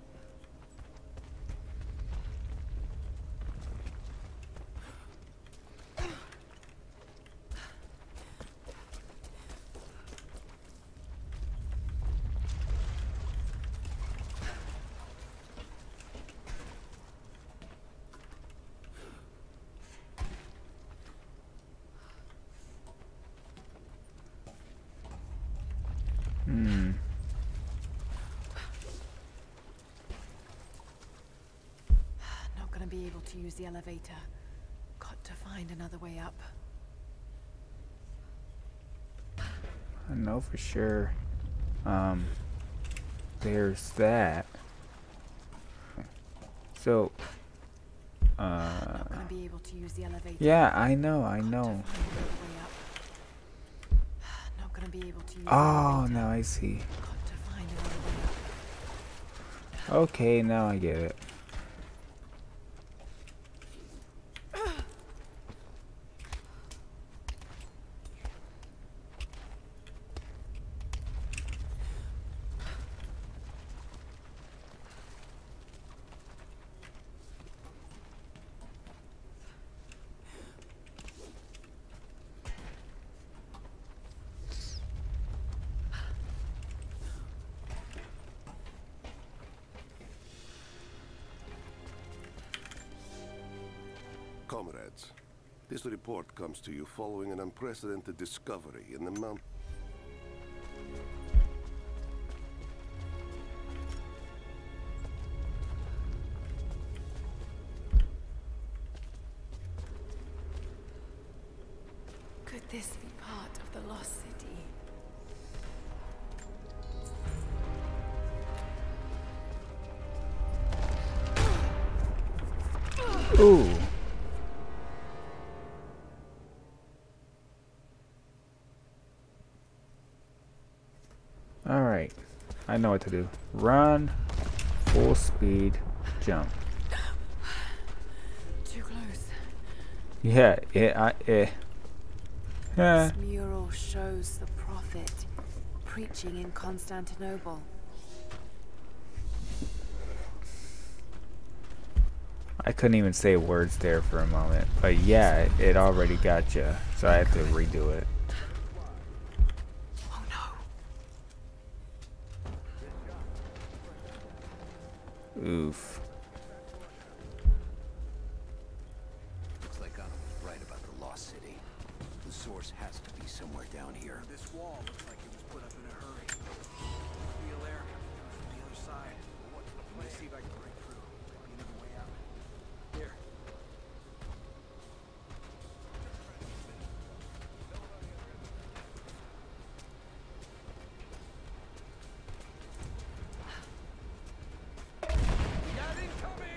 Not gonna be able to use the elevator. Got to find another way up. I know for sure. There's that. So, Not gonna be able to use the elevator. yeah, I know. Got to find another way up. Not gonna be able to use the Oh, elevator. now I see. Got to find another way up. Okay, now I get it. Comrades, this report comes to you following an unprecedented discovery in the mount. Could this be part of the Lost City? Ooh. Alright. I know what to do. Run. Full speed. Jump. Too close. Yeah, Yeah. This mural shows the prophet preaching in Constantinople. I couldn't even say words there for a moment. But yeah, it already got you. So I had to redo it. Oh no. Oof. Looks like Anna was right about the Lost City. The source has to be somewhere down here. This wall looks like it was put up in a hurry. Steel air from the other side. Let me see if I can break through. Maybe another way out. Here. We got incoming!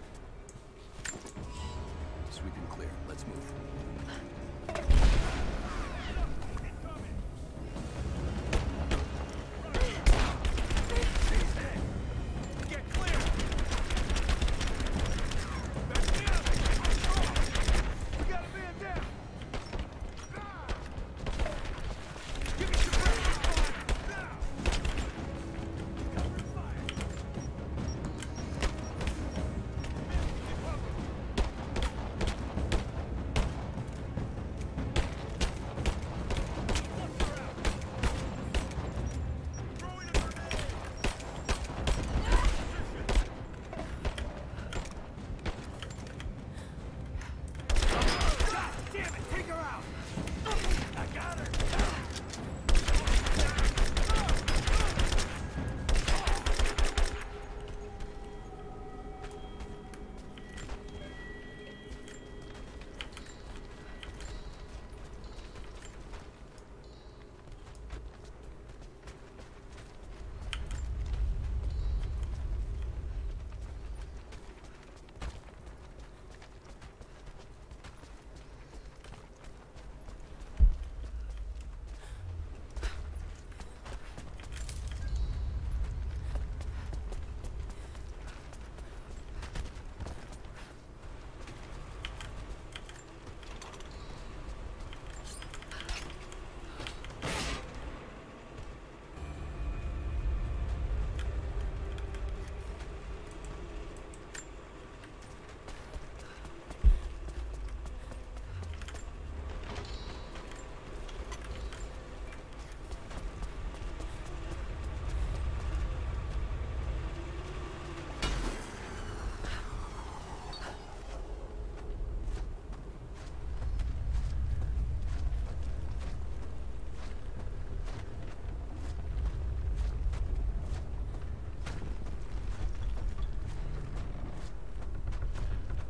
Sweep and clear. Let's move. Get clear!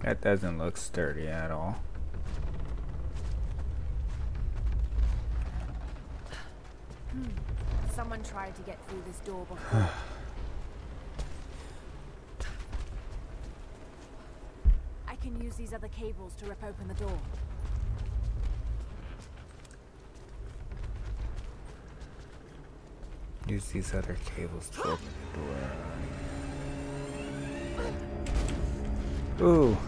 That doesn't look sturdy at all. Someone tried to get through this door before. I can use these other cables to rip open the door. Use these other cables to open the door. Ooh.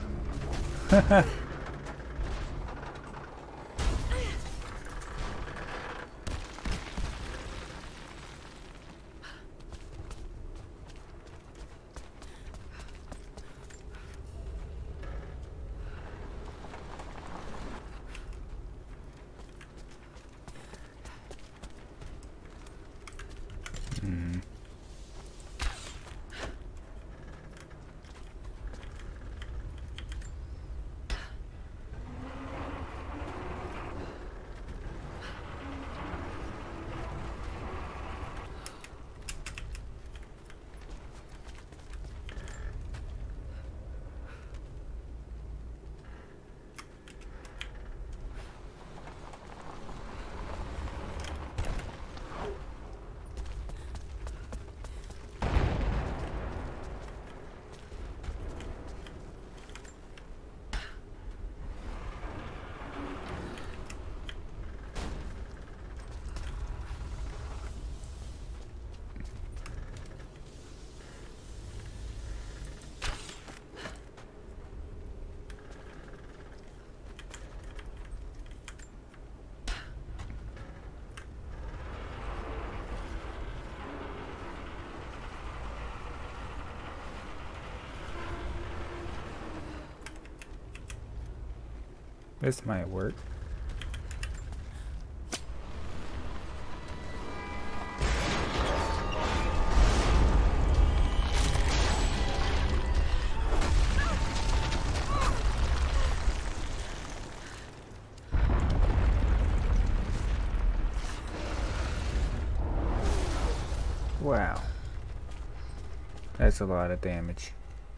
This might work. Wow. That's a lot of damage.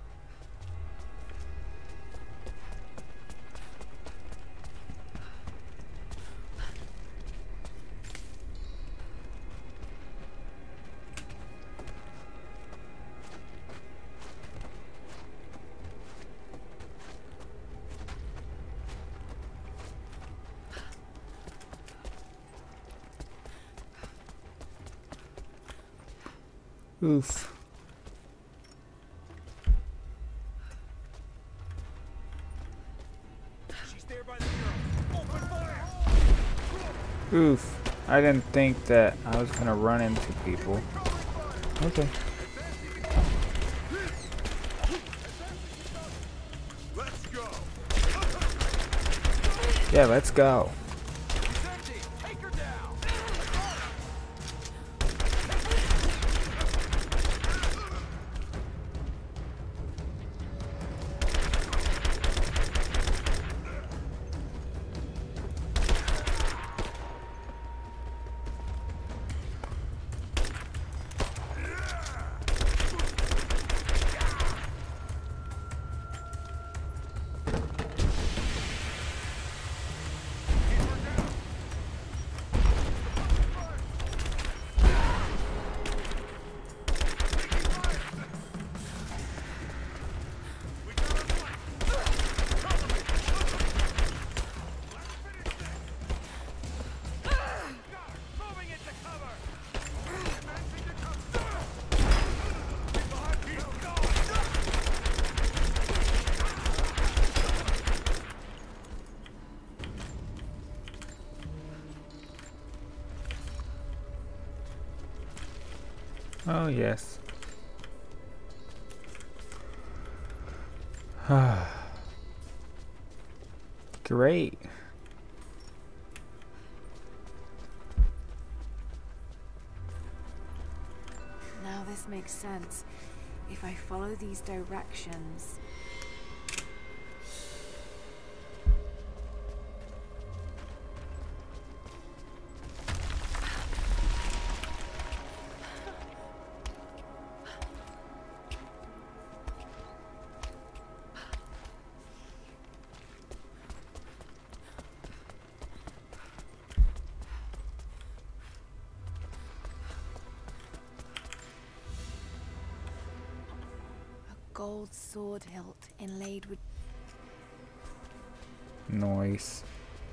Oof. She's there by the girl. Open fire! Oof. I didn't think that I was gonna run into people. Okay. Let's go. Yeah, let's go. Take her down. Oh, yes. Great. Now this makes sense. If I follow these directions... gold sword hilt inlaid with... Noise.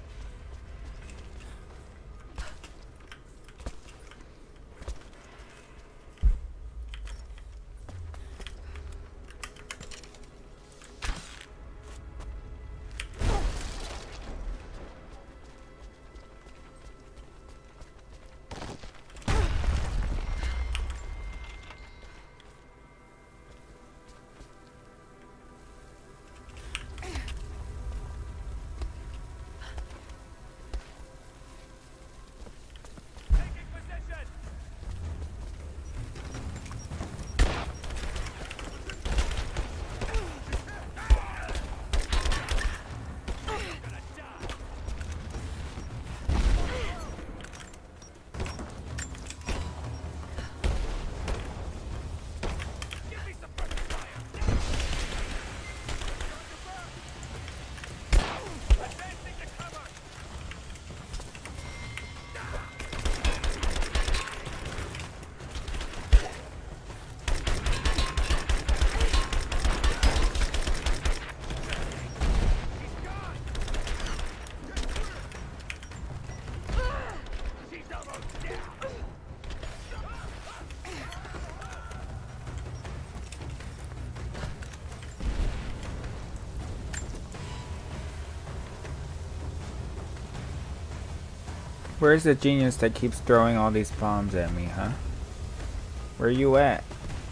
Where's the genius that keeps throwing all these bombs at me, huh? Where you at?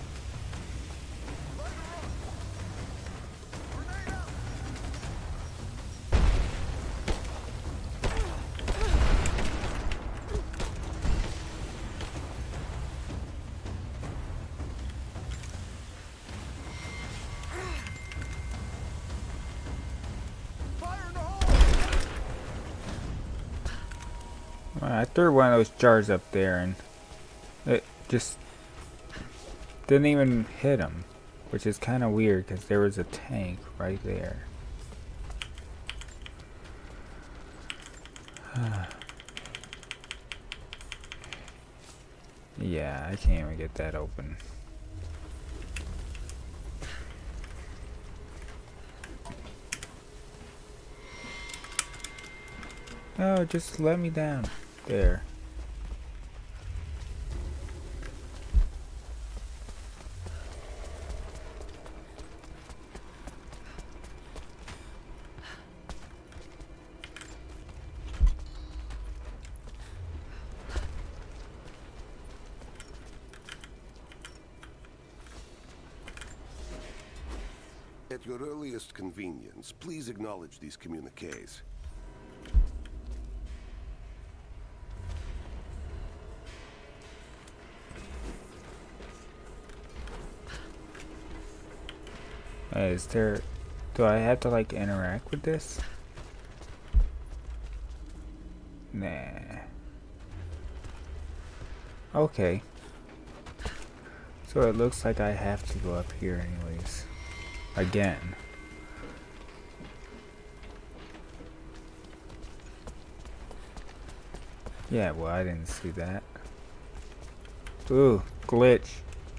I threw one of those jars up there and it just didn't even hit him, which is kind of weird because there was a tank right there. Yeah, I can't even get that open. No, just let me down. There. At your earliest convenience, please acknowledge these communiques. Is there... do I have to like interact with this? Nah. Okay. So it looks like I have to go up here anyways. Again. Yeah, well, I didn't see that. Ooh, glitch.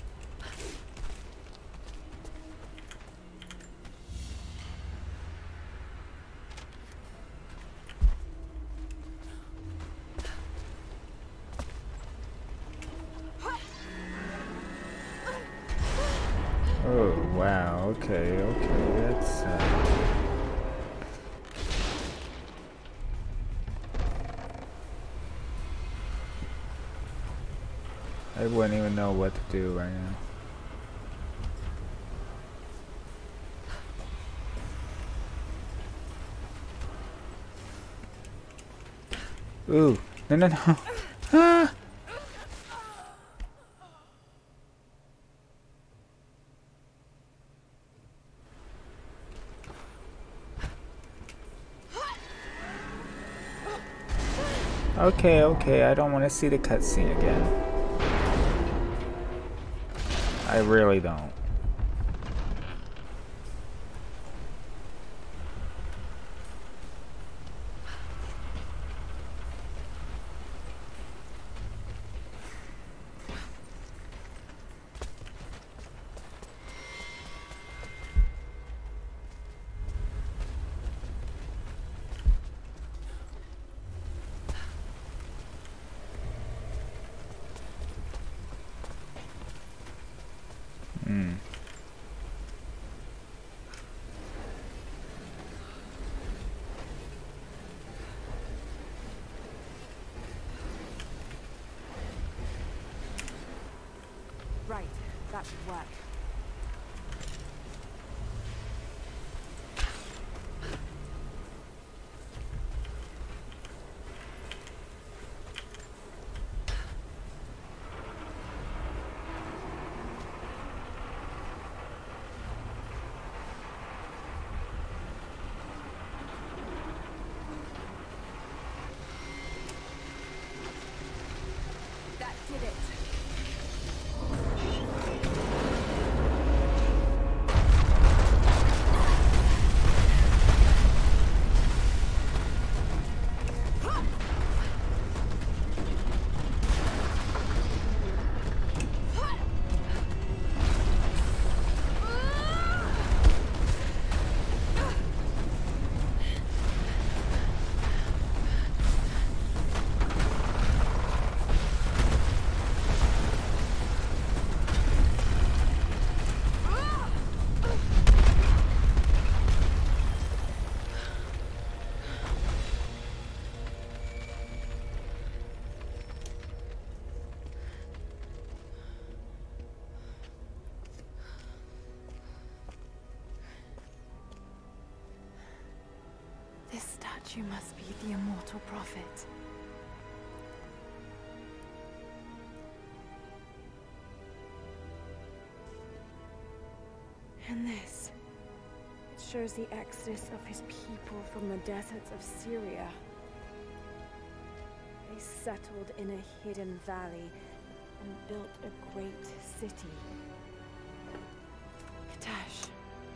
Oh, wow, okay, that's I wouldn't even know what to do right now. Ooh, no. Ah! Okay, I don't want to see the cutscene again. I really don't. That should work. That did it. This statue must be the immortal prophet. And this, it shows the exodus of his people from the deserts of Syria. They settled in a hidden valley and built a great city. Katash.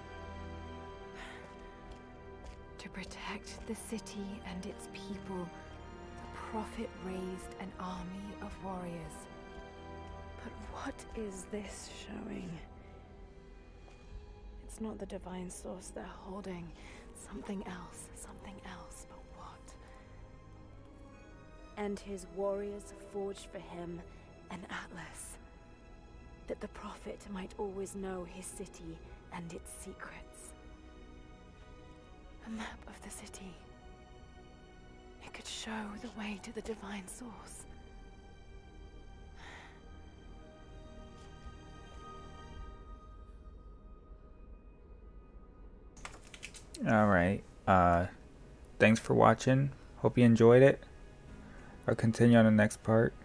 To protect the city and its people, the prophet raised an army of warriors. But what is this showing? It's not the divine source they're holding. Something else, but what? And his warriors forged for him an atlas, that the prophet might always know his city and its secrets. A map of the city. It could show the way to the divine source. Alright, thanks for watching. Hope you enjoyed it. I'll continue on the next part.